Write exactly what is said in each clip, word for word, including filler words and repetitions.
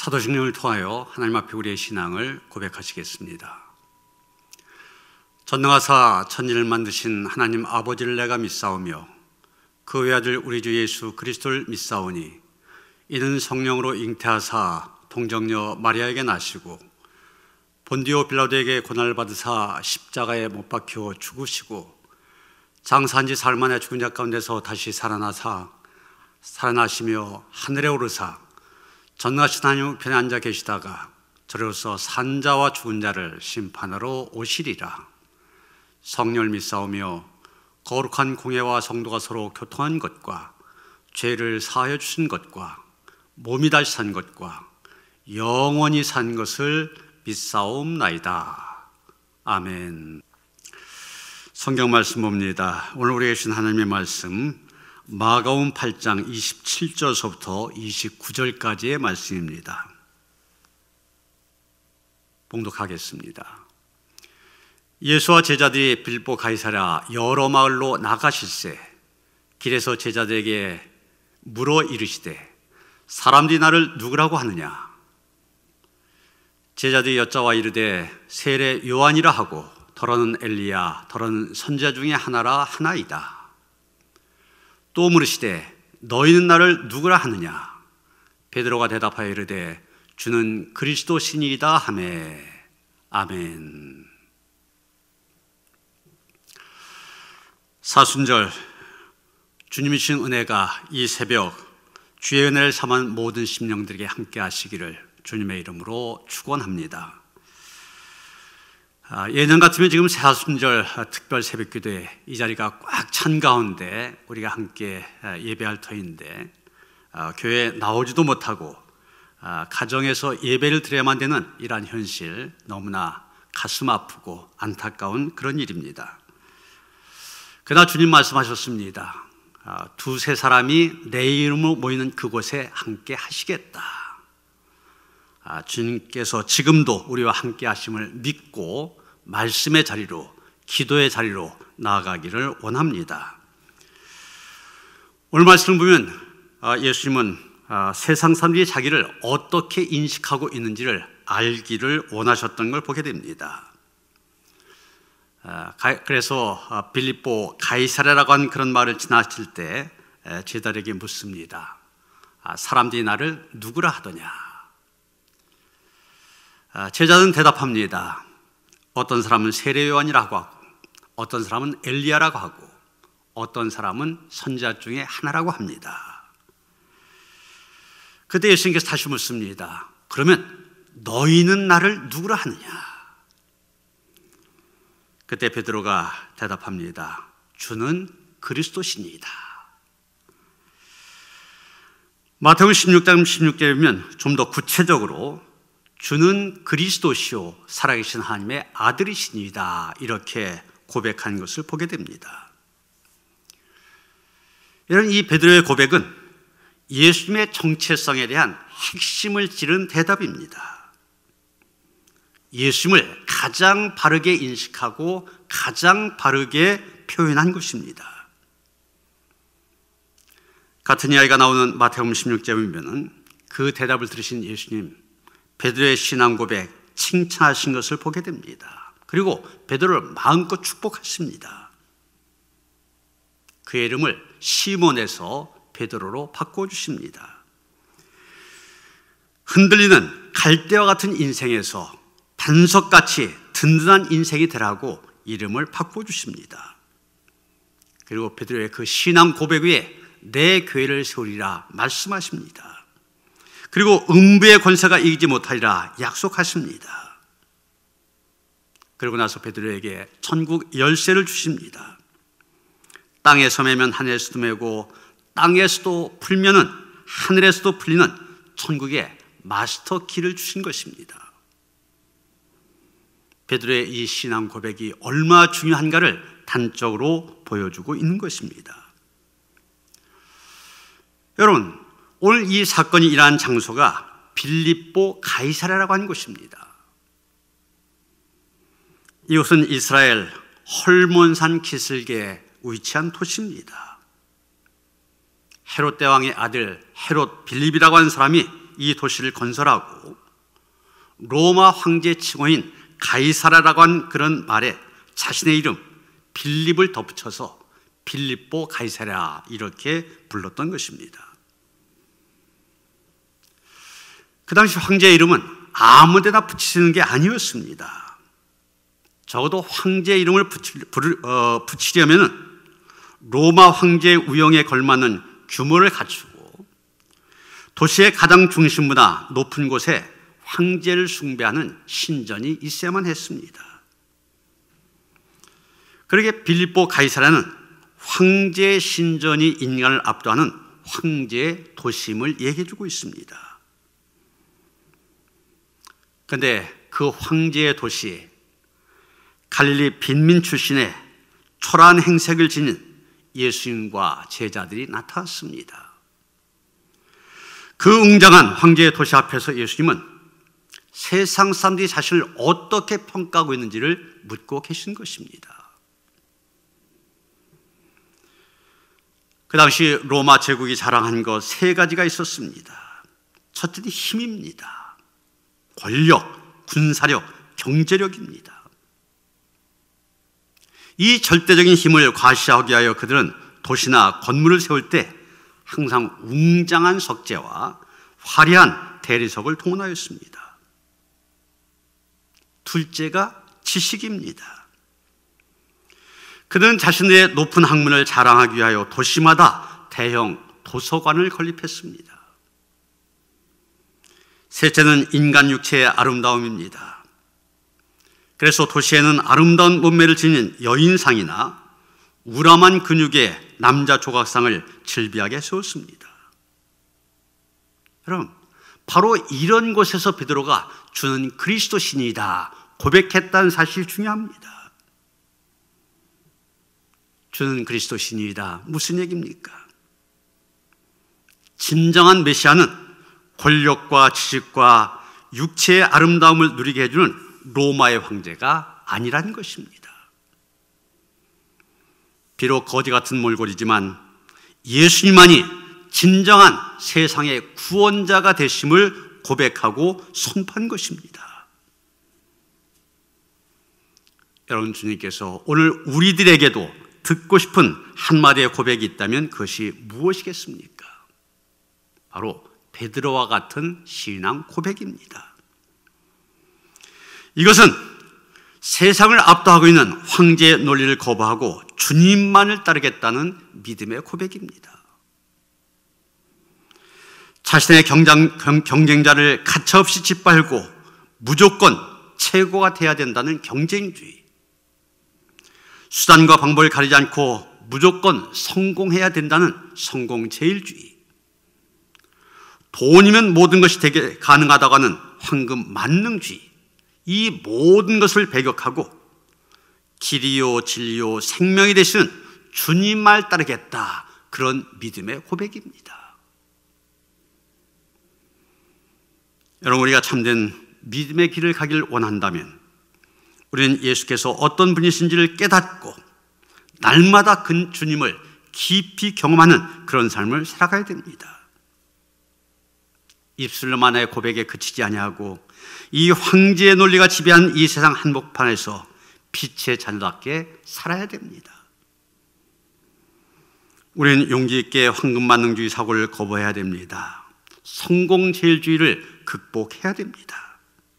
사도신경을 통하여 하나님 앞에 우리의 신앙을 고백하시겠습니다. 전능하사 천지를 만드신 하나님 아버지를 내가 믿사오며 그 외아들 우리 주 예수 그리스도를 믿사오니 이는 성령으로 잉태하사 동정녀 마리아에게 나시고 본디오 빌라도에게 고난을 받으사 십자가에 못 박혀 죽으시고 장사한 지 사흘 만에 죽은 자 가운데서 다시 살아나사 살아나시며 하늘에 오르사 전능하신 하나님 우편에 앉아 계시다가 저로서 산 자와 죽은 자를 심판하러 오시리라. 성령을 믿사오며 거룩한 공예와 성도가 서로 교통한 것과 죄를 사하여 주신 것과 몸이 다시 산 것과 영원히 산 것을 믿사옵나이다. 아멘. 성경 말씀 봅니다. 오늘 우리에게 주신 하나님의 말씀 마가복음 팔 장 이십칠 절서부터 이십구 절까지의 말씀입니다. 봉독하겠습니다. 예수와 제자들이 빌보 가이사랴 여러 마을로 나가실새 길에서 제자들에게 물어 이르시되 사람들이 나를 누구라고 하느냐? 제자들이 여짜와 이르되 세례 요한이라 하고 더러는 엘리야 더러는 선지자 중에 하나라 하나이다. 또 물으시되 너희는 나를 누구라 하느냐? 베드로가 대답하여 이르되 주는 그리스도 신이다 하매. 아멘. 사순절 주님이 주신 은혜가 이 새벽 주의 은혜를 삼은 모든 심령들에게 함께 하시기를 주님의 이름으로 축원합니다. 예년 같으면 지금 사순절 특별 새벽기도에 이 자리가 꽉 찬 가운데 우리가 함께 예배할 터인데 교회에 나오지도 못하고 가정에서 예배를 드려야만 되는 이러한 현실, 너무나 가슴 아프고 안타까운 그런 일입니다. 그러나 주님 말씀하셨습니다. 두세 사람이 내 이름으로 모이는 그곳에 함께 하시겠다. 주님께서 지금도 우리와 함께 하심을 믿고 말씀의 자리로, 기도의 자리로 나아가기를 원합니다. 오늘 말씀을 보면 예수님은 세상 사람들이 자기를 어떻게 인식하고 있는지를 알기를 원하셨던 걸 보게 됩니다. 그래서 빌립보 가이사랴라고 하는 그런 말을 지나칠 때 제자들에게 묻습니다. 사람들이 나를 누구라 하더냐? 제자들은 대답합니다. 어떤 사람은 세례 요한이라고 하고 어떤 사람은 엘리야라고 하고 어떤 사람은 선지자 중에 하나라고 합니다. 그때 예수님께서 다시 묻습니다. 그러면 너희는 나를 누구라 하느냐? 그때 베드로가 대답합니다. 주는 그리스도시니이다. 마태복음 십육 장 십육 절에 보면 좀 더 구체적으로 주는 그리스도시요 살아계신 하나님의 아들이시니이다 이렇게 고백한 것을 보게 됩니다. 이런 이 베드로의 고백은 예수님의 정체성에 대한 핵심을 찌른 대답입니다. 예수님을 가장 바르게 인식하고 가장 바르게 표현한 것입니다. 같은 이야기가 나오는 마태복음 십육 장에 보면 그 대답을 들으신 예수님 베드로의 신앙 고백 칭찬하신 것을 보게 됩니다. 그리고 베드로를 마음껏 축복하십니다. 그의 이름을 시몬에서 베드로로 바꿔주십니다. 흔들리는 갈대와 같은 인생에서 반석같이 든든한 인생이 되라고 이름을 바꿔주십니다. 그리고 베드로의 그 신앙 고백 위에 내 교회를 세우리라 말씀하십니다. 그리고 음부의 권세가 이기지 못하리라 약속하십니다. 그리고 나서 베드로에게 천국 열쇠를 주십니다. 땅에서 매면 하늘에서도 매고 땅에서도 풀면은 하늘에서도 풀리는 천국의 마스터 키를 주신 것입니다. 베드로의 이 신앙 고백이 얼마나 중요한가를 단적으로 보여주고 있는 것입니다. 여러분, 오늘 이 사건이 일어난 장소가 빌립보 가이사랴라고 하는 곳입니다. 이곳은 이스라엘 헐몬산 기슭에 위치한 도시입니다. 헤롯 대왕의 아들 헤롯 빌립이라고 하는 사람이 이 도시를 건설하고 로마 황제 칭호인 가이사라라고 한 그런 말에 자신의 이름 빌립을 덧붙여서 빌립보 가이사랴 이렇게 불렀던 것입니다. 그 당시 황제의 이름은 아무데나 붙이는 게 아니었습니다. 적어도 황제의 이름을 붙이, 어, 붙이려면 로마 황제의 우영에 걸맞는 규모를 갖추고 도시의 가장 중심보다 높은 곳에 황제를 숭배하는 신전이 있어야만 했습니다. 그러게 빌립보 가이사랴는 황제의 신전이 인간을 압도하는 황제의 도심을 얘기해주고 있습니다. 그런데 그 황제의 도시에 갈릴리 빈민 출신의 초라한 행색을 지닌 예수님과 제자들이 나타났습니다. 그 웅장한 황제의 도시 앞에서 예수님은 세상 사람들이 자신을 어떻게 평가하고 있는지를 묻고 계신 것입니다. 그 당시 로마 제국이 자랑한 것 세 가지가 있었습니다. 첫째는 힘입니다. 권력, 군사력, 경제력입니다. 이 절대적인 힘을 과시하기 위하여 그들은 도시나 건물을 세울 때 항상 웅장한 석재와 화려한 대리석을 동원하였습니다. 둘째가 지식입니다. 그들은 자신의 높은 학문을 자랑하기 위하여 도시마다 대형 도서관을 건립했습니다. 셋째는 인간 육체의 아름다움입니다. 그래서 도시에는 아름다운 몸매를 지닌 여인상이나 우람한 근육의 남자 조각상을 즐비하게 세웠습니다. 여러분, 바로 이런 곳에서 베드로가 주는 그리스도 신이다 고백했다는 사실이 중요합니다. 주는 그리스도 신이다. 무슨 얘기입니까? 진정한 메시아는 권력과 지식과 육체의 아름다움을 누리게 해주는 로마의 황제가 아니라는 것입니다. 비록 거지 같은 몰골이지만 예수님만이 진정한 세상의 구원자가 되심을 고백하고 선포한 것입니다. 여러분, 주님께서 오늘 우리들에게도 듣고 싶은 한마디의 고백이 있다면 그것이 무엇이겠습니까? 바로 베드로와 같은 신앙 고백입니다. 이것은 세상을 압도하고 있는 황제의 논리를 거부하고 주님만을 따르겠다는 믿음의 고백입니다. 자신의 경쟁, 경쟁자를 가차없이 짓밟고 무조건 최고가 돼야 된다는 경쟁주의, 수단과 방법을 가리지 않고 무조건 성공해야 된다는 성공제일주의, 돈이면 모든 것이 되게 가능하다고 하는 황금 만능주의, 이 모든 것을 배격하고 길이요 진리요 생명이 되시는 주님 말 따르겠다, 그런 믿음의 고백입니다. 여러분, 우리가 참된 믿음의 길을 가길 원한다면 우리는 예수께서 어떤 분이신지를 깨닫고 날마다 그 주님을 깊이 경험하는 그런 삶을 살아가야 됩니다. 입술로만의 고백에 그치지 아니하고 이 황제의 논리가 지배한 이 세상 한복판에서 빛의 자녀답게 살아야 됩니다. 우리는 용기 있게 황금만능주의 사고를 거부해야 됩니다. 성공제일주의를 극복해야 됩니다.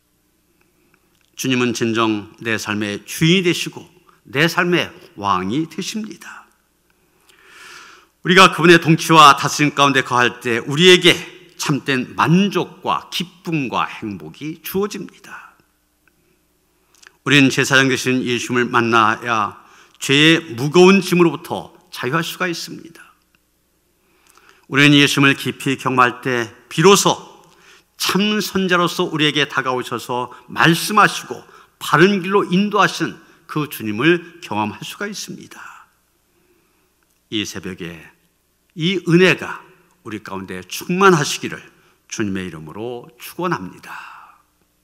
주님은 진정 내 삶의 주인이 되시고 내 삶의 왕이 되십니다. 우리가 그분의 통치와 다스림 가운데 거할 때 우리에게 참된 만족과 기쁨과 행복이 주어집니다. 우리는 제사장 되신 예수님을 만나야 죄의 무거운 짐으로부터 자유할 수가 있습니다. 우리는 예수님을 깊이 경험할 때 비로소 참 선자로서 우리에게 다가오셔서 말씀하시고 바른 길로 인도하신 그 주님을 경험할 수가 있습니다. 이 새벽에 이 은혜가 우리 가운데 충만하시기를 주님의 이름으로 축원합니다.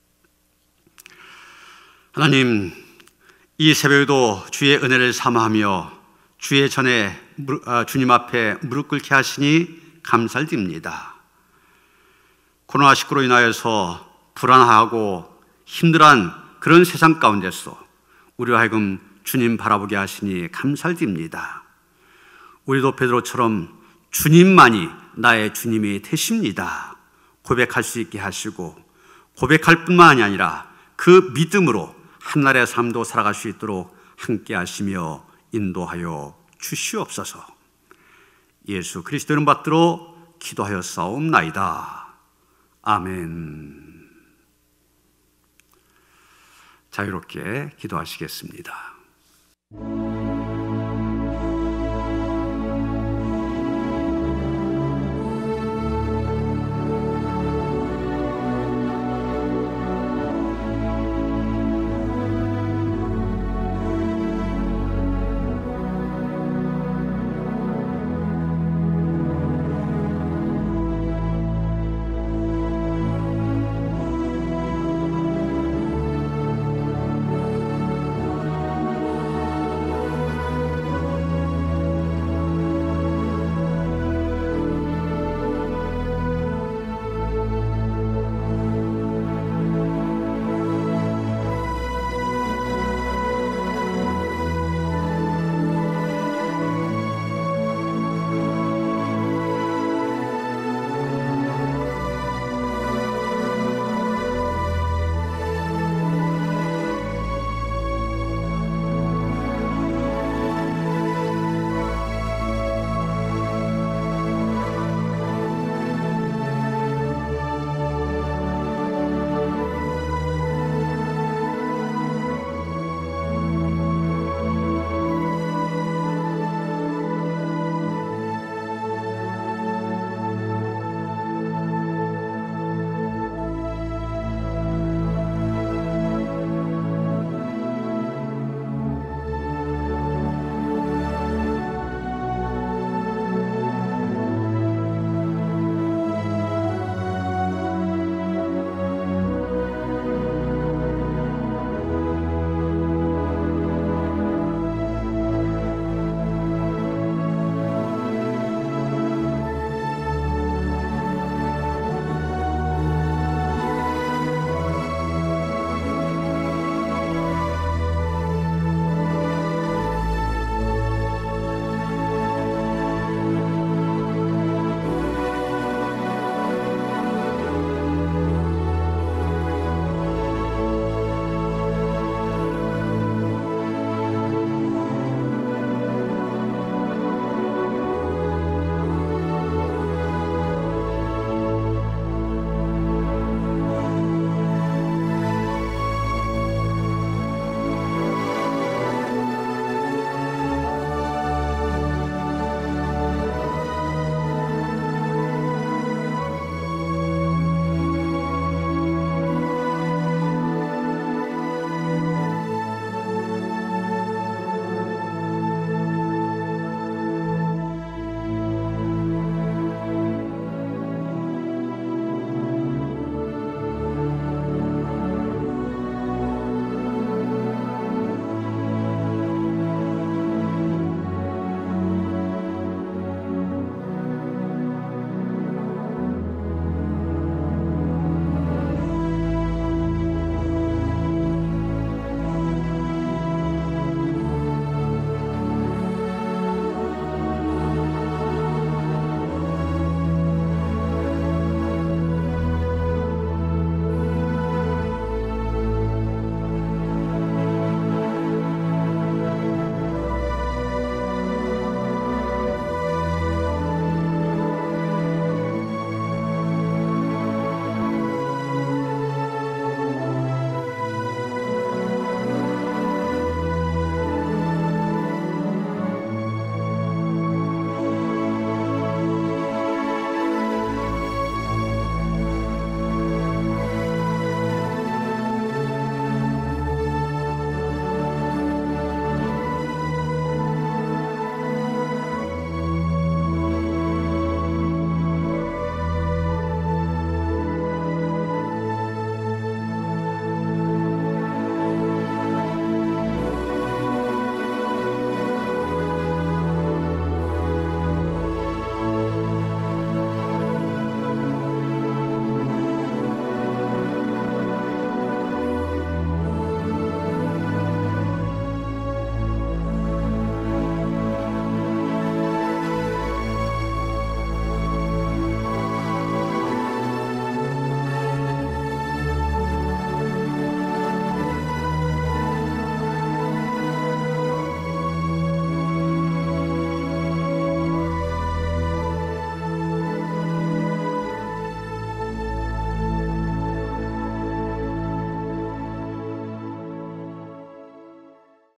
하나님, 이 새벽에도 주의 은혜를 사모하며 주의 전에 주님 앞에 무릎 꿇게 하시니 감사를 드립니다. 코로나십구로 인하여서 불안하고 힘들어한 그런 세상 가운데서 우리로 하여금 주님 바라보게 하시니 감사드립니다. 우리도 베드로처럼 주님만이 나의 주님이 되십니다 고백할 수 있게 하시고, 고백할 뿐만이 아니라 그 믿음으로 한날의 삶도 살아갈 수 있도록 함께 하시며 인도하여 주시옵소서. 예수 그리스도 이름 받들어 기도하여 싸움나이다. 아멘. 자유롭게 기도하시겠습니다.